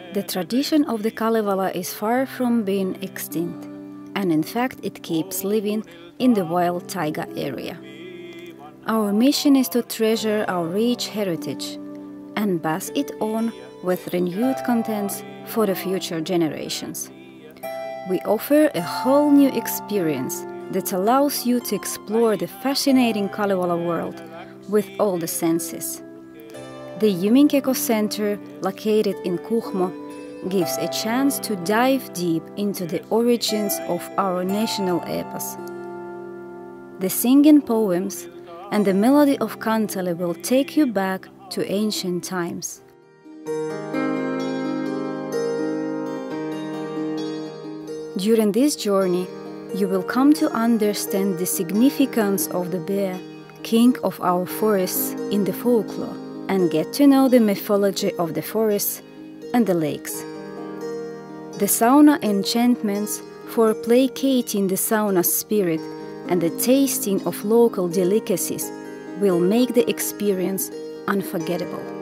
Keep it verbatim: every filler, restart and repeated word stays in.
The tradition of the Kalevala is far from being extinct, and in fact it keeps living in the wild taiga area. Our mission is to treasure our rich heritage and pass it on with renewed contents for the future generations. We offer a whole new experience that allows you to explore the fascinating Kalevala world with all the senses. The Yuminkeko Center, located in Kuhmo, gives a chance to dive deep into the origins of our national epos. The singing poems and the melody of Kantele will take you back to ancient times. During this journey, you will come to understand the significance of the bear, king of our forests, in the folklore, and get to know the mythology of the forests and the lakes. The sauna enchantments for placating the sauna spirit and the tasting of local delicacies will make the experience unforgettable.